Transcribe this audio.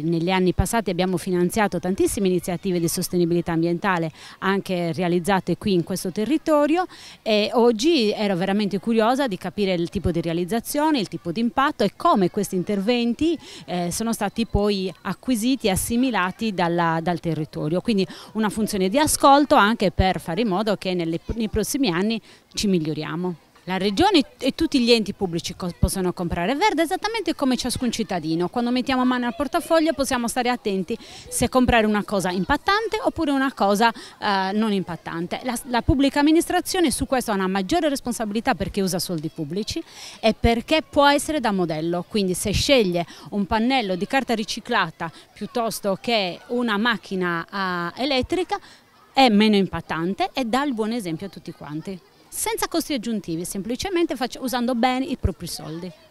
Negli anni passati abbiamo finanziato tantissime iniziative di sostenibilità ambientale anche realizzate qui in questo territorio, e oggi ero veramente curiosa di capire il tipo di realizzazione, il tipo di impatto e come questi interventi sono stati poi acquisiti e assimilati dal territorio. Quindi una funzione di ascolto anche per fare in modo che nei prossimi anni ci miglioriamo. La Regione e tutti gli enti pubblici possono comprare verde esattamente come ciascun cittadino. Quando mettiamo mano al portafoglio possiamo stare attenti se comprare una cosa impattante oppure una cosa non impattante. La pubblica amministrazione su questo ha una maggiore responsabilità perché usa soldi pubblici e perché può essere da modello. Quindi se sceglie un pannello di carta riciclata piuttosto che una macchina elettrica è meno impattante e dà il buon esempio a tutti quanti. Senza costi aggiuntivi, semplicemente usando bene i propri soldi.